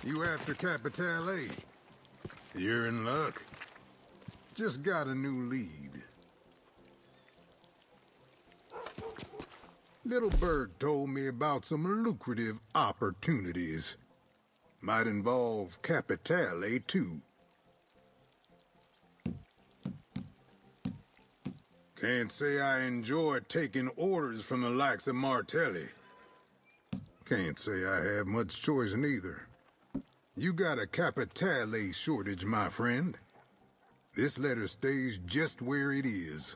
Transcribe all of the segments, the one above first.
You after Capitale? You're in luck. Just got a new lead. Little Bird told me about some lucrative opportunities. Might involve Capitale, too. Can't say I enjoy taking orders from the likes of Martelli. Can't say I have much choice neither. You got a Capitale shortage, my friend. This letter stays just where it is.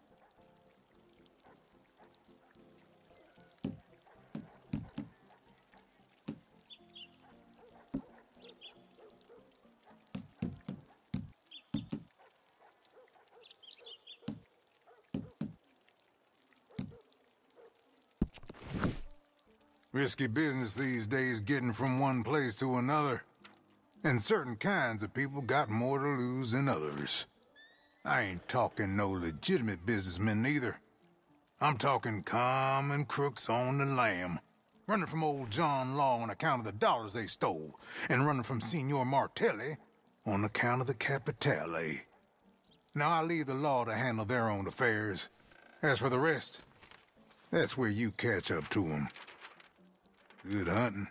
Risky business these days getting from one place to another. And certain kinds of people got more to lose than others. I ain't talking no legitimate businessmen neither. I'm talking common crooks on the lam. Running from old John Law on account of the dollars they stole. And running from Signor Martelli on account of the Capitale. Now I leave the law to handle their own affairs. As for the rest, that's where you catch up to them. Good hunting.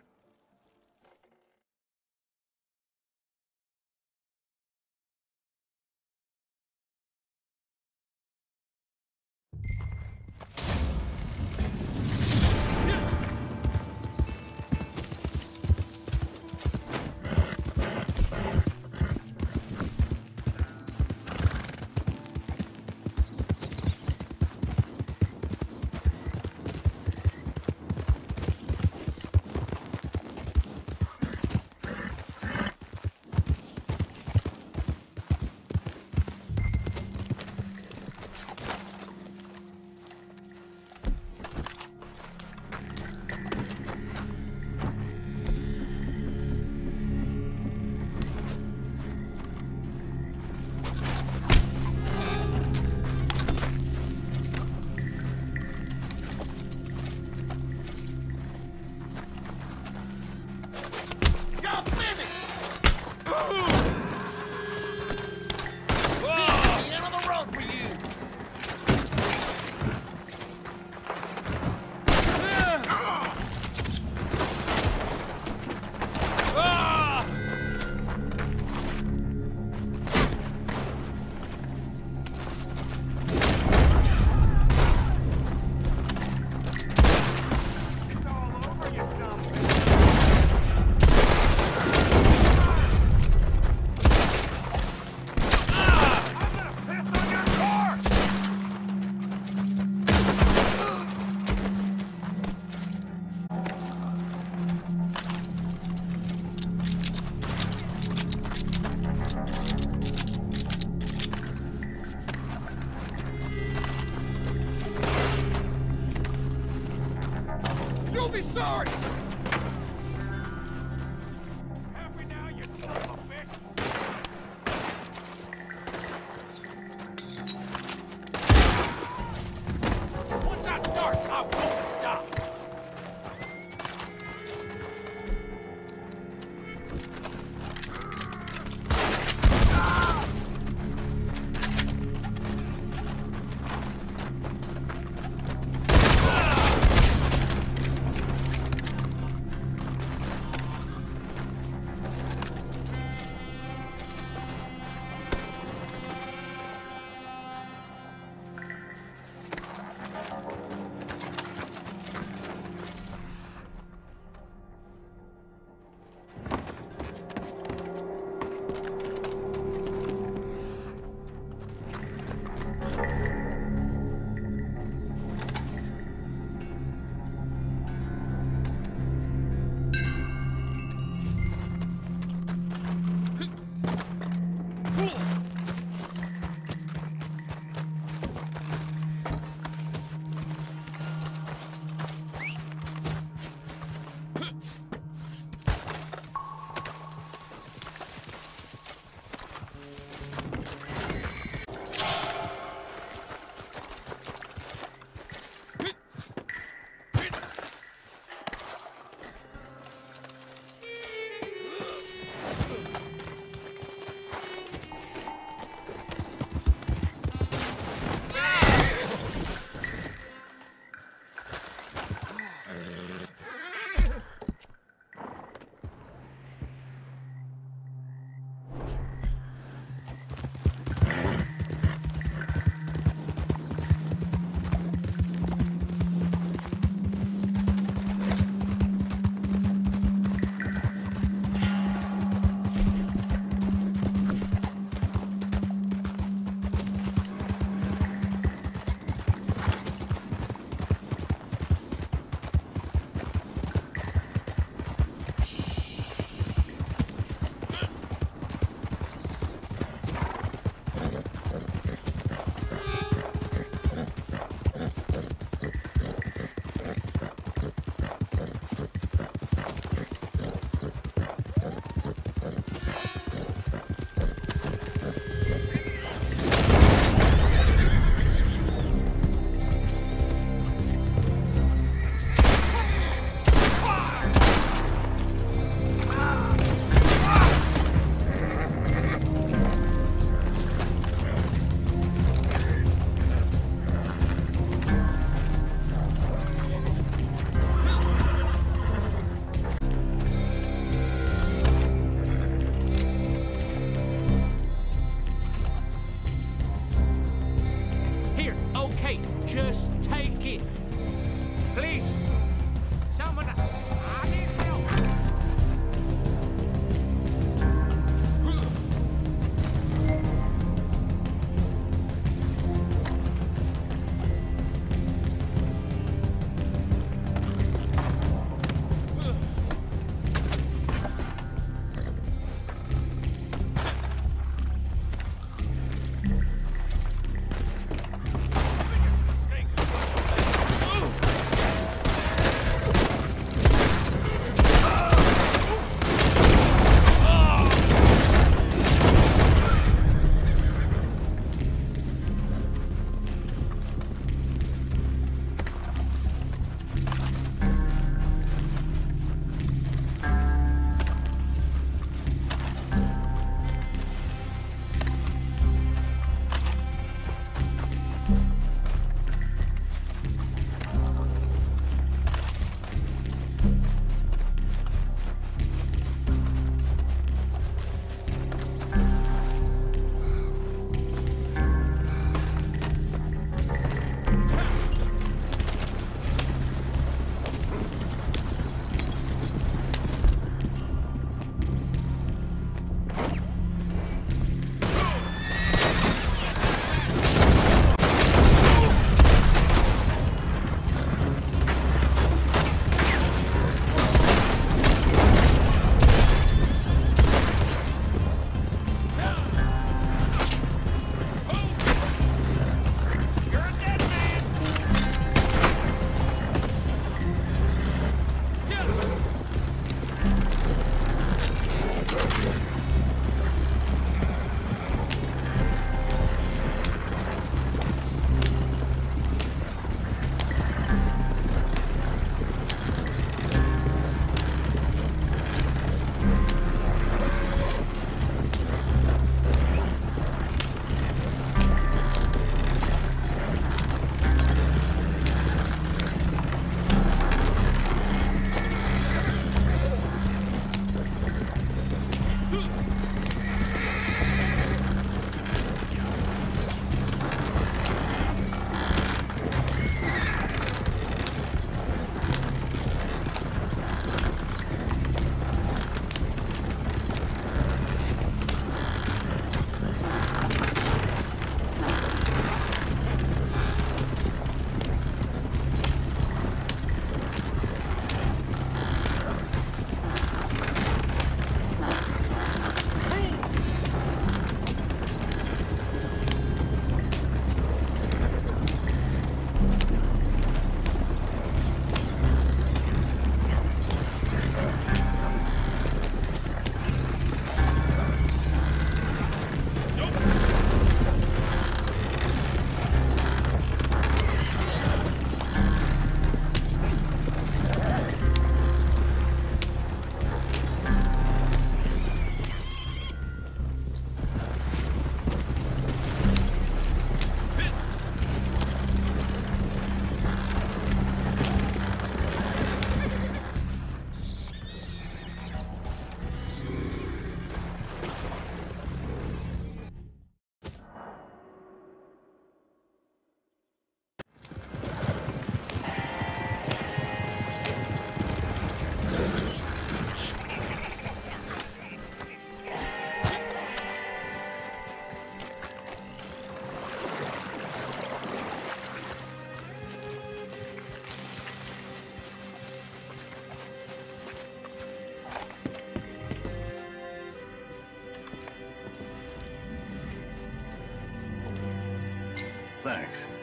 thanks.